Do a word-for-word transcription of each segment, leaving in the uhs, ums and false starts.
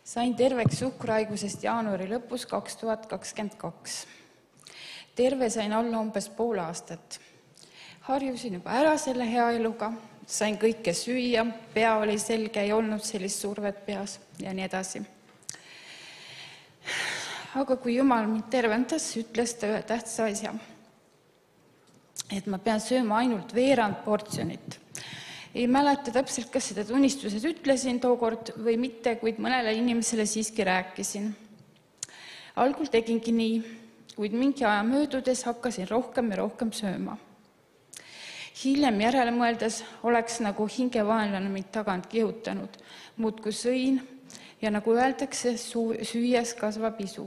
Sain terveks suhkruhaigusest jaanuari lõpus kaks tuhat kakskümmend kaks. Terve sain alla umbes pool aastat. Harjusin juba ära selle hea eluga, sain kõike süüa, pea oli selge, ei olnud sellist survet peas ja nii edasi. Aga kui Jumal mind tervendas, ütles ta ühe tähtsa asja, et ma pean sööma ainult veerand portsjonit. Ei mäleta täpselt, kas seda tunnistuses ütlesin tookord või mitte, kuid mõnele inimesele siiski rääkisin. Algul tegingi nii, kuid mingi aja möödudes hakkasin rohkem ja rohkem sööma. Hiljem järele mõeldes oleks nagu hingevaenlane mind tagant kihutanud, muudkui sõin ja nagu öeldakse, süües kasvab isu.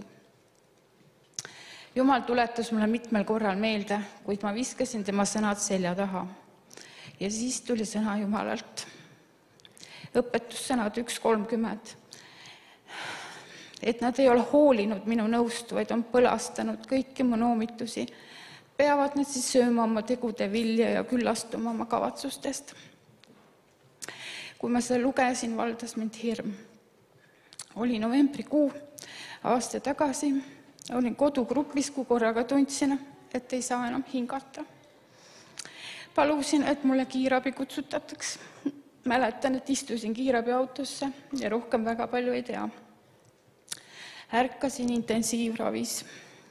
Jumal tuletas mulle mitmel korral meelde, kuid ma viskasin tema sõnad selja taha. Ja siis tuli sõna Jumalalt. Õpetussõnad üks kolmkümmend. Et nad ei ole hoolinud minu nõustu, vaid on põlastanud kõiki mu noomitusi. Peavad nad siis sööma oma tegude vilja ja küllastuma oma kavatsustest. Kui ma seda lugesin, valdas mind hirm. Oli novembrikuu aasta tagasi. Olin kodugrupis, kui korraga tundsin, et ei saa enam hingata. Palusin, et mulle kiirabi kutsutataks. Mäletan, et istusin kiirabi autosse ja rohkem väga palju ei tea. Ärkasin intensiivravis.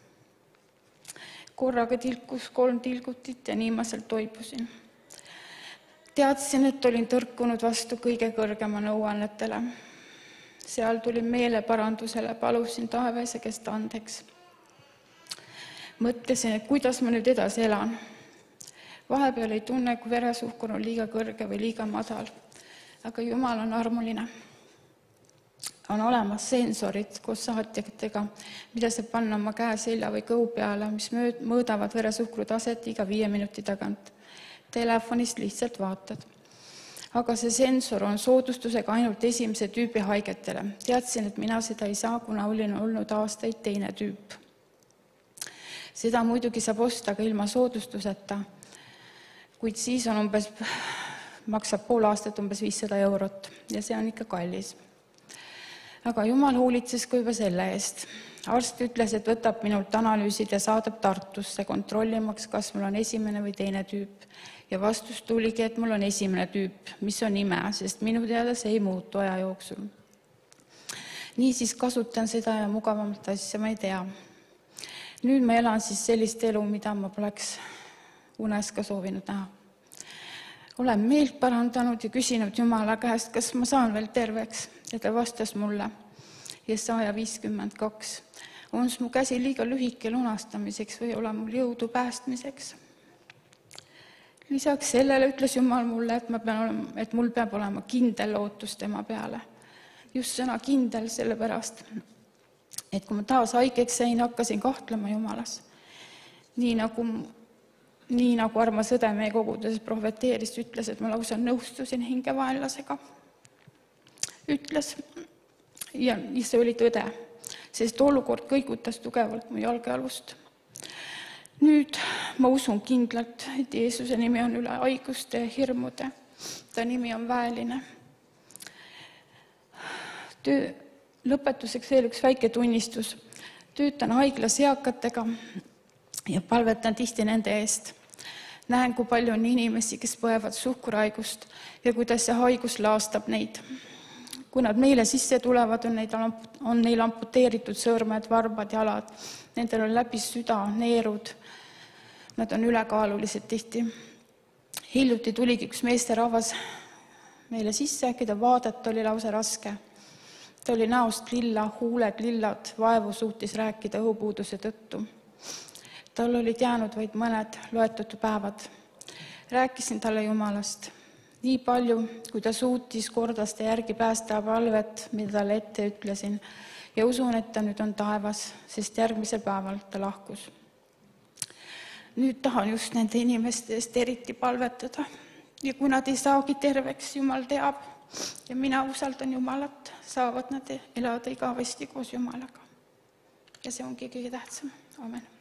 Korraga tilkus kolm tilgutit ja nii ma sealt toibusin. Teadsin, et olin tõrkunud vastu kõige kõrgema nõuannetele. Seal tulin meeleparandusele, palusin taevese käest andeks. Mõtlesin, et kuidas ma nüüd edasi elan. Vahepeal ei tunne, kui veresuhkur on liiga kõrge või liiga madal, aga Jumal on armuline. On olemas sensorid koos saatjatega, mida saab panna oma käe selja või kõhu peale, mis mõõdavad veresuhkru taset iga viie minuti tagant. Telefonist lihtsalt vaatad. Aga see sensor on soodustusega ainult esimese tüübi haigetele. Teadsin, et mina seda ei saa, kuna olin olnud aastaid teine tüüp. Seda muidugi saab osta ka ilma soodustuseta, kuid siis on umbes, maksab pool aastat umbes viissada eurot ja see on ikka kallis. Aga Jumal hoolitses ka juba selle eest. Arst ütles, et võtab minult analüüsid ja saadab Tartusse kontrollimaks, kas mul on esimene või teine tüüp. Ja vastus tuligi, et mul on esimene tüüp, mis on ime, sest minu teada see ei muutu aja jooksul. Nii siis kasutan seda ja mugavamalt asja ma ei tea. Nüüd ma elan siis sellist elu, mida ma poleks unes ka soovinud näha. Olen meelt parandanud ja küsinud Jumala käest, kas ma saan veel terveks, ja ta vastas mulle. Jesaja viiskümmend kaks. On mu käsi liiga lühike lunastamiseks või ole mul jõudu päästmiseks? Lisaks sellele ütles Jumal mulle, et, ma pean olema, et mul peab olema kindel lootus tema peale. Just sõna kindel sellepärast, et kui ma taas haigeks sain, hakkasin kahtlema Jumalas. Nii nagu, nii nagu armas õde meie kogudes prohveteeris, ütles, et ma lausa nõustusin hingevaenlasega. Ütles, ja see oli tõde, sest olukord kõigutas tugevalt mu jalgealust. Nüüd ma usun kindlalt, et Jeesuse nimi on üle haiguste ja hirmude. Ta nimi on väeline. Töö, lõpetuseks veel üks väike tunnistus. Töötan haiglas eakatega ja palvetan tihti nende eest. Näen, kui palju on inimesi, kes põevad suhkurhaigust ja kuidas see haigus laastab neid. Kui nad meile sisse tulevad, on, neid, on neil amputeeritud sõrmed, varbad, jalad. Nendel on läbi süda, neerud. Nad on ülekaalulised tihti. Hiljuti tuligi üks meesterahvas meile sisse, keda vaadata oli lausa raske. Ta oli näost lilla, huuled lillad, vaevu suutis rääkida õhupuuduse tõttu. Tal olid jäänud vaid mõned loetud päevad. Rääkisin talle Jumalast. Nii palju, kui ta suutis kordaste järgi päästa palvet, mida talle ette ütlesin, ja usun, et ta nüüd on taevas, sest järgmisel päeval ta lahkus. Nüüd tahan just nende inimeste eest eriti palvetada. Ja kui nad ei saagi terveks, Jumal teab, ja mina usaldan Jumalat, saavad nad elada igavesti koos Jumalaga. Ja see ongi kõige tähtsam. Amen.